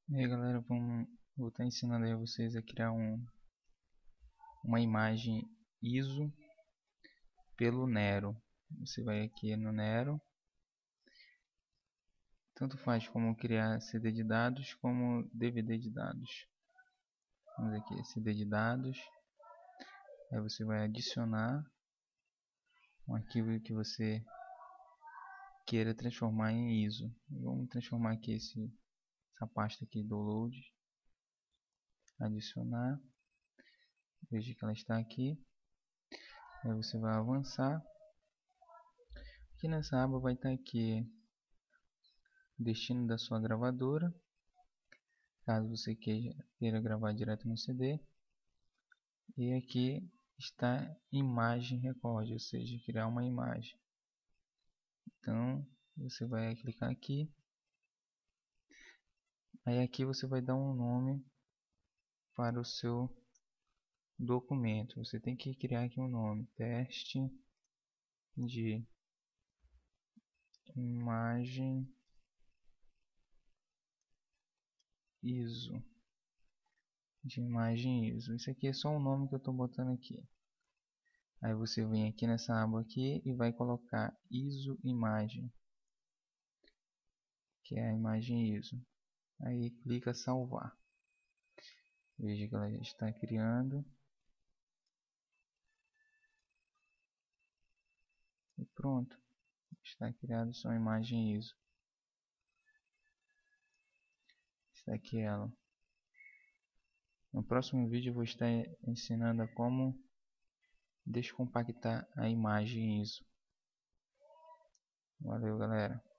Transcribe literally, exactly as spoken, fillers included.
E aí galera, vamos, vou estar ensinando aí a vocês a criar um, uma imagem I S O pelo Nero. Você vai aqui no Nero, tanto faz como criar C D de dados como D V D de dados. Vamos aqui, C D de dados, aí você vai adicionar um arquivo que você queira transformar em I S O. Vamos transformar aqui esse, essa pasta aqui, download, adicionar, veja que ela está aqui, aí você vai avançar. Aqui nessa aba vai estar aqui o destino da sua gravadora, caso você queira gravar direto no C D, e aqui está imagem record, ou seja, criar uma imagem. Então você vai clicar aqui, aí aqui você vai dar um nome para o seu documento. Você tem que criar aqui um nome, teste de imagem I S O, de imagem I S O. Isso aqui é só um nome que eu estou botando aqui. Aí você vem aqui nessa aba aqui e vai colocar I S O imagem, que é a imagem I S O. Aí clica salvar. Veja que ela já está criando. E pronto. Está criada sua imagem I S O. Está aqui ela. No próximo vídeo eu vou estar ensinando a como descompactar a imagem I S O. Valeu, galera.